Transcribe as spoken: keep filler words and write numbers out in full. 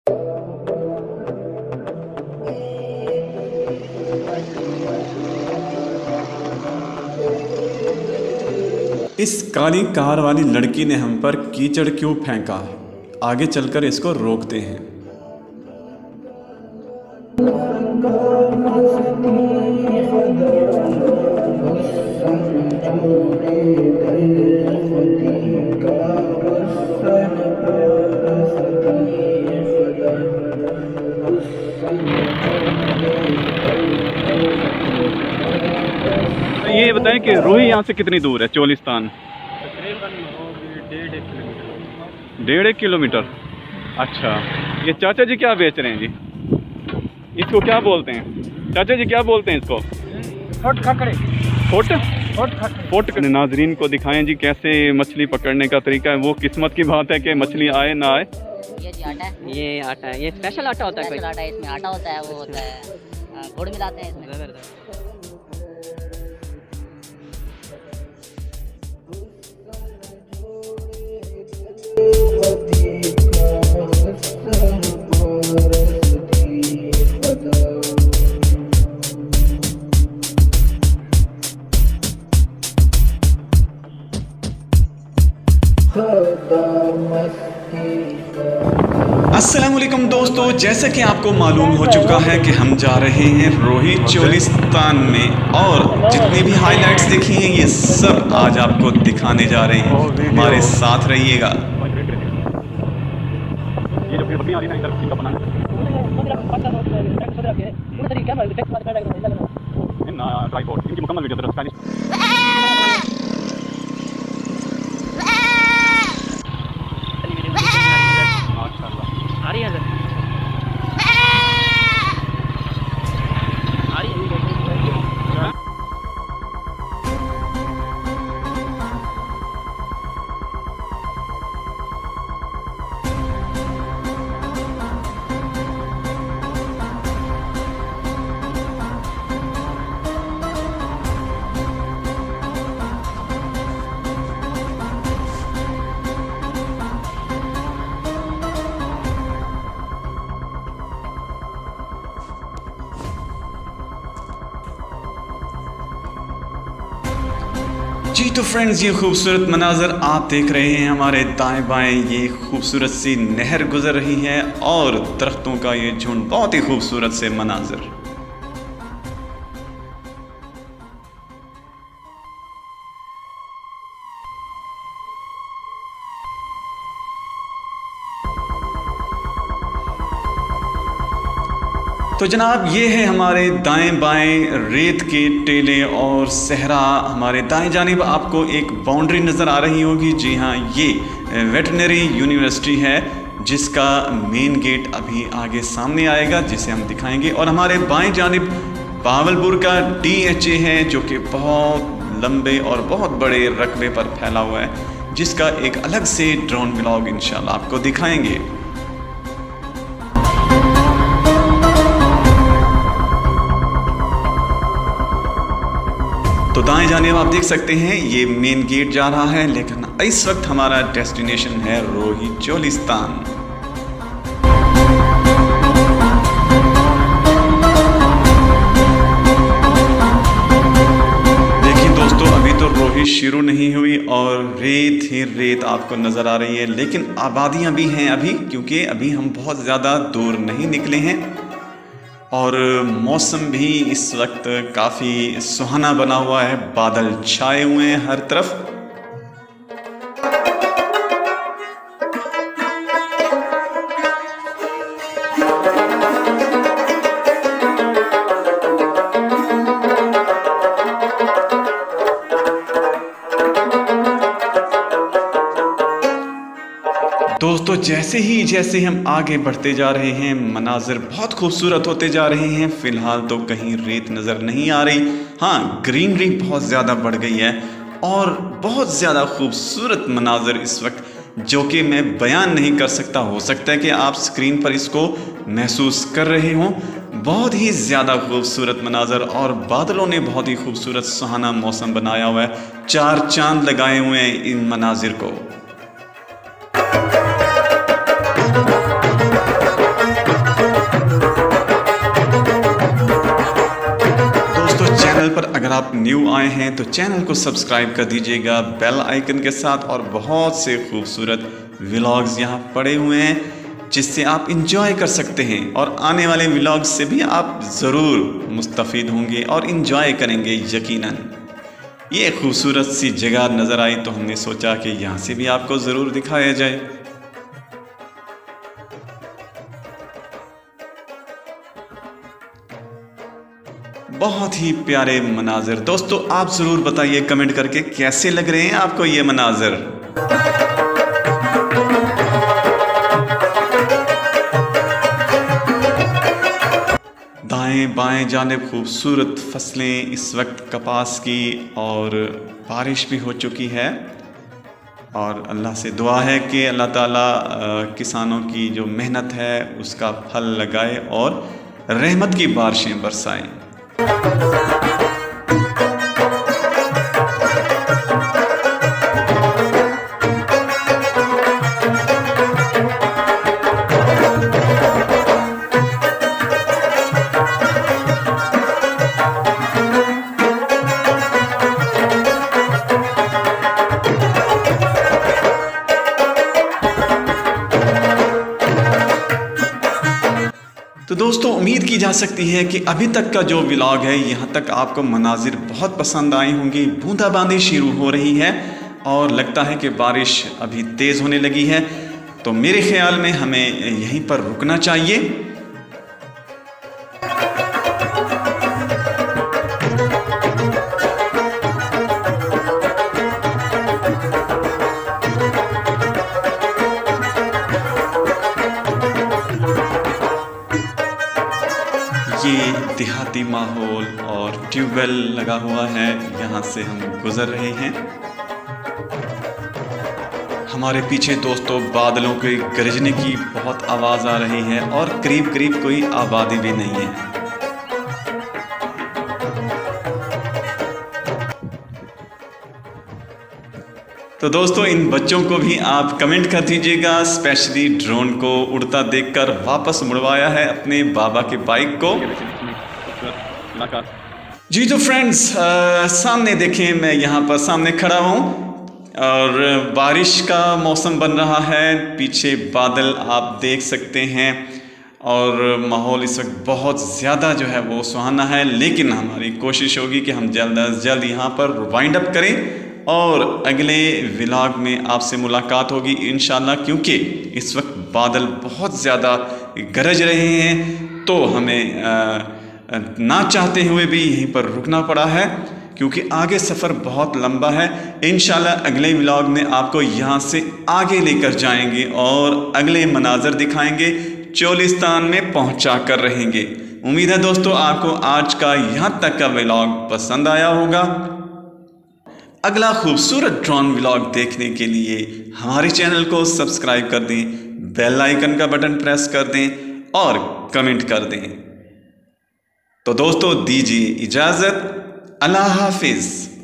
इस काली कार वाली लड़की ने हम पर कीचड़ क्यों फेंका है? आगे चलकर इसको रोकते हैं। ये बताएं कि रोही यहाँ से कितनी दूर है? चोलिस्तान डेढ़ एक किलोमीटर। अच्छा, ये चाचा जी क्या बेच रहे हैं जी? इसको क्या बोलते हैं चाचा जी, क्या बोलते हैं इसको? फोट खकड़े। फोट फोट फोट नाजरीन को दिखाएं जी कैसे मछली पकड़ने का तरीका है। वो किस्मत की बात है कि मछली आए ना आए। ये जी आटा है, ये आटा है, ये स्पेशल आटा होता है कोई? स्पेशल आटा है, इसमें आटा होता है, वो होता है गुड़ मिलाते हैं इसमें। अस्सलामुअलैकुम दोस्तों, जैसा कि आपको मालूम हो चुका है कि हम जा रहे हैं रोही चोलिस्तान में और जितनी भी हाइलाइट्स देखी हैं ये सब आज आपको दिखाने जा रहे हैं। हमारे साथ रहिएगा। जी तो फ्रेंड्स, ये खूबसूरत मनाजर आप देख रहे हैं। हमारे दाएं बाएं ये खूबसूरत सी नहर गुजर रही है और दरख्तों का ये झुंड, बहुत ही खूबसूरत से मनाजर। तो जनाब, ये है हमारे दाएं बाएं रेत के टेले और सहरा। हमारे दाएं जानिब आपको एक बाउंड्री नज़र आ रही होगी। जी हाँ, ये वेटरनरी यूनिवर्सिटी है जिसका मेन गेट अभी आगे सामने आएगा, जिसे हम दिखाएंगे। और हमारे बाएं जानिब बावलपुर का डी एच ए है जो कि बहुत लंबे और बहुत बड़े रकबे पर फैला हुआ है, जिसका एक अलग से ड्रोन व्लॉग इंशाल्लाह आपको दिखाएंगे। तो दाएं जानिब आप देख सकते हैं ये मेन गेट जा रहा है, लेकिन इस वक्त हमारा डेस्टिनेशन है रोही चोलिस्तान। देखिए दोस्तों, अभी तो रोही शुरू नहीं हुई और रेत ही रेत आपको नजर आ रही है, लेकिन आबादियां भी हैं अभी, क्योंकि अभी हम बहुत ज़्यादा दूर नहीं निकले हैं और मौसम भी इस वक्त काफ़ी सुहाना बना हुआ है। बादल छाए हुए हैं हर तरफ। दोस्तों, जैसे ही जैसे हम आगे बढ़ते जा रहे हैं, मनाजिर बहुत खूबसूरत होते जा रहे हैं। फ़िलहाल तो कहीं रेत नज़र नहीं आ रही। हाँ, ग्रीनरी बहुत ज़्यादा बढ़ गई है और बहुत ज़्यादा खूबसूरत मनाजिर इस वक्त, जो कि मैं बयान नहीं कर सकता। हो सकता है कि आप स्क्रीन पर इसको महसूस कर रहे हों। बहुत ही ज़्यादा खूबसूरत मनाजर और बादलों ने बहुत ही खूबसूरत सुहाना मौसम बनाया हुआ है। चार चांद लगाए हुए हैं इन मनाजिर को। आप न्यू आए हैं तो चैनल को सब्सक्राइब कर दीजिएगा बेल आइकन के साथ। और बहुत से खूबसूरत व्लॉग्स यहाँ पड़े हुए हैं जिससे आप इंजॉय कर सकते हैं, और आने वाले व्लॉग्स से भी आप ज़रूर मुस्तफ़ीद होंगे और इंजॉय करेंगे यकीनन। ये खूबसूरत सी जगह नज़र आई तो हमने सोचा कि यहाँ से भी आपको ज़रूर दिखाया जाए। बहुत ही प्यारे मनाजिर। दोस्तों आप ज़रूर बताइए कमेंट करके कैसे लग रहे हैं आपको ये मनाजिर। दाएं बाएं जानिब खूबसूरत फसलें इस वक्त कपास की, और बारिश भी हो चुकी है। और अल्लाह से दुआ है कि अल्लाह ताला किसानों की जो मेहनत है उसका फल लगाए और रहमत की बारिशें बरसाएं। तो दोस्तों उम्मीद की जा सकती है कि अभी तक का जो व्लॉग है यहाँ तक आपको मनाजिर बहुत पसंद आए होंगे। बूंदाबांदी शुरू हो रही है और लगता है कि बारिश अभी तेज़ होने लगी है, तो मेरे ख्याल में हमें यहीं पर रुकना चाहिए। ये देहाती माहौल और ट्यूबवेल लगा हुआ है, यहाँ से हम गुज़र रहे हैं। हमारे पीछे दोस्तों बादलों के गरजने की बहुत आवाज़ आ रही है और करीब करीब कोई आबादी भी नहीं है। तो दोस्तों इन बच्चों को भी आप कमेंट कर दीजिएगा, स्पेशली ड्रोन को उड़ता देखकर वापस मुड़वाया है अपने बाबा के बाइक को। जी तो फ्रेंड्स सामने देखें, मैं यहाँ पर सामने खड़ा हूँ और बारिश का मौसम बन रहा है। पीछे बादल आप देख सकते हैं और माहौल इस वक्त बहुत ज़्यादा जो है वो सुहाना है। लेकिन हमारी कोशिश होगी कि हम जल्द अज जल्द यहाँ पर वाइंड अप करें और अगले व्लॉग में आपसे मुलाकात होगी इंशाल्लाह। क्योंकि इस वक्त बादल बहुत ज़्यादा गरज रहे हैं तो हमें आ, ना चाहते हुए भी यहीं पर रुकना पड़ा है, क्योंकि आगे सफ़र बहुत लंबा है। इंशाल्लाह अगले व्लॉग में आपको यहाँ से आगे लेकर जाएंगे और अगले मनाज़र दिखाएंगे, चोलिस्तान में पहुँचा कर रहेंगे। उम्मीद है दोस्तों आपको आज का यहाँ तक का व्लॉग पसंद आया होगा। अगला खूबसूरत ड्रोन व्लॉग देखने के लिए हमारे चैनल को सब्सक्राइब कर दें, बेल आइकन का बटन प्रेस कर दें और कमेंट कर दें। तो दोस्तों दीजिए इजाज़त, अल्लाह हाफिज़।